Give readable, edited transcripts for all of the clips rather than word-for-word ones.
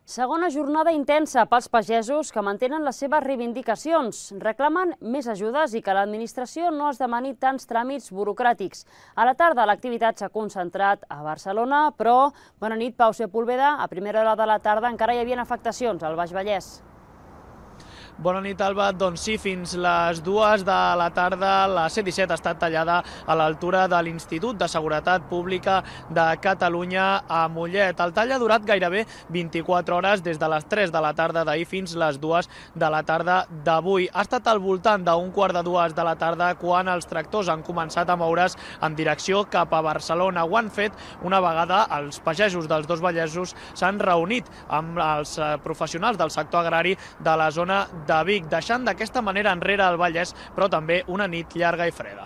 Segona jornada intensa pels pagesos que mantenen les seves reivindicacions. Reclamen més ajudes i que l'administració no es demani tants tràmits burocràtics. A la tarda l'activitat s'ha concentrat a Barcelona, però, bona nit, Pau Sepúlveda, a primera hora de la tarda encara hi havia afectacions al Baix Vallès. Bona nit, Alba. Doncs sí, fins les 2 de la tarda la C-17 ha estat tallada a l'altura de l'Institut de Seguretat Pública de Catalunya a Mollet. El tall ha durat gairebé 24 hores des de les 3 de la tarda d'ahir fins les 2 de la tarda d'avui. Ha estat al voltant d'un quart de 2 de la tarda quan els tractors han començat a moure's en direcció cap a Barcelona. Ho han fet una vegada els pagesos dels dos vallesos s'han reunit amb els professionals del sector agrari de la zona de Vic, deixant d'aquesta manera enrere el Vallès, però també una nit llarga i freda.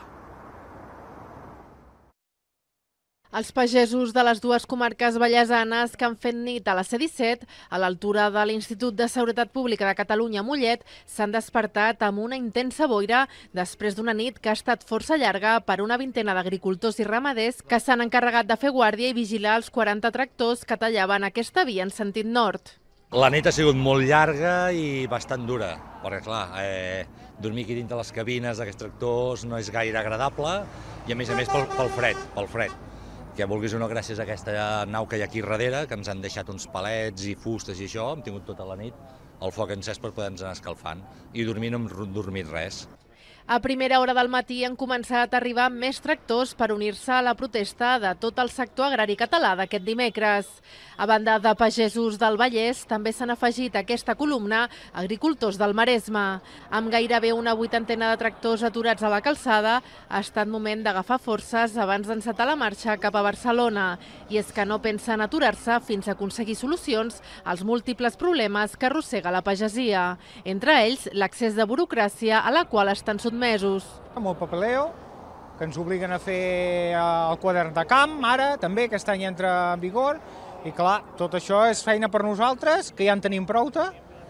Els pagesos de les dues comarques vallesanes que han fet nit a la C-17, a l'altura de l'Institut de Seguretat Pública de Catalunya a Mollet, s'han despertat amb una intensa boira després d'una nit que ha estat força llarga per una vintena d'agricultors i ramaders que s'han encarregat de fer guàrdia i vigilar els 40 tractors que tallaven aquesta via en sentit nord. La nit ha sigut molt llarga i bastant dura, perquè clar, dormir aquí dintre les cabines d'aquests tractors no és gaire agradable i a més pel fred. Que vulguis o no, gràcies a aquesta nau que hi ha aquí darrere, que ens han deixat uns palets i fustes i això, hem tingut tota la nit el foc encès per poder-nos anar escalfant i dormir no hem dormit res. A primera hora del matí han començat a arribar més tractors per unir-se a la protesta de tot el sector agrari català d'aquest dimecres. A banda de pagesos del Vallès, també s'han afegit a aquesta columna agricultors del Maresme. Amb gairebé una vuitantena de tractors aturats a la calçada, ha estat moment d'agafar forces abans d'encetar la marxa cap a Barcelona. I és que no pensen aturar-se fins a aconseguir solucions als múltiples problemes que arrossega la pagesia. Entre ells, l'accés de burocràcia a la qual estan sotmesos. Amb el papeleo, que ens obliguen a fer el quadern de camp, ara també, aquest any entra en vigor, i clar, tot això és feina per nosaltres, que ja en tenim prou-te,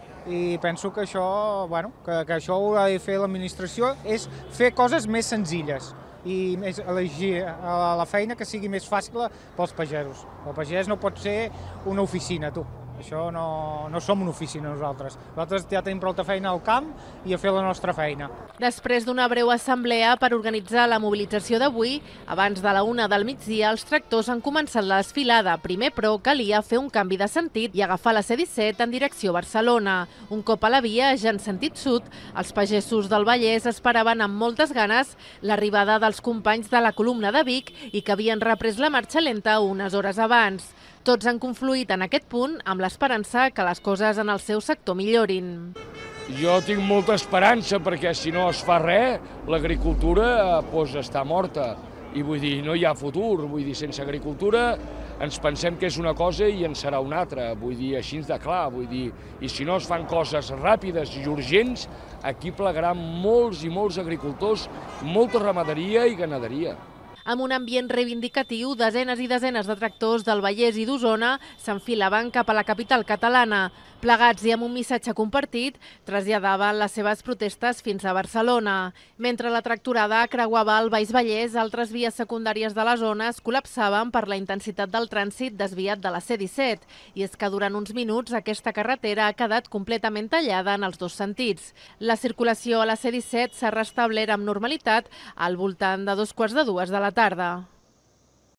i penso que això, que això ho ha de fer l'administració, és fer coses més senzilles i elegir la feina que sigui més fàcil pels pagesos. El pagès no pot ser una oficina, tu. Això no som una oficina nosaltres. Nosaltres ja tenim prou feina al camp i a fer la nostra feina. Després d'una breu assemblea per organitzar la mobilització d'avui, abans de la 1 del migdia, els tractors han començat la desfilada. Primer, però, calia fer un canvi de sentit i agafar la C-17 en direcció a Barcelona. Un cop a la via, ja en sentit sud, els pagesos del Vallès esperaven amb moltes ganes l'arribada dels companys de la columna de Vic i que havien reprès la marxa lenta unes hores abans. Tots han confluït en aquest punt amb l'esperança que les coses en el seu sector millorin. Jo tinc molta esperança perquè si no es fa res, l'agricultura està morta. I vull dir, no hi ha futur. Vull dir, sense agricultura ens pensem que és una cosa i en serà una altra. Vull dir, així de clar. Vull dir, i si no es fan coses ràpides i urgents, aquí plegaran molts i molts agricultors, molta ramaderia i ganaderia. Amb un ambient reivindicatiu, desenes i desenes de tractors del Vallès i d'Osona s'enfilaven cap a la capital catalana. Plegats i amb un missatge compartit, traslladaven les seves protestes fins a Barcelona. Mentre la tractorada creuava el Baix Vallès, altres vies secundàries de la zona es col·lapsaven per la intensitat del trànsit desviat de la C-17. I és que durant uns minuts aquesta carretera ha quedat completament tallada en els dos sentits. La circulació a la C-17 s'ha restablert amb normalitat al voltant de 2 quarts de 2 de la tarda.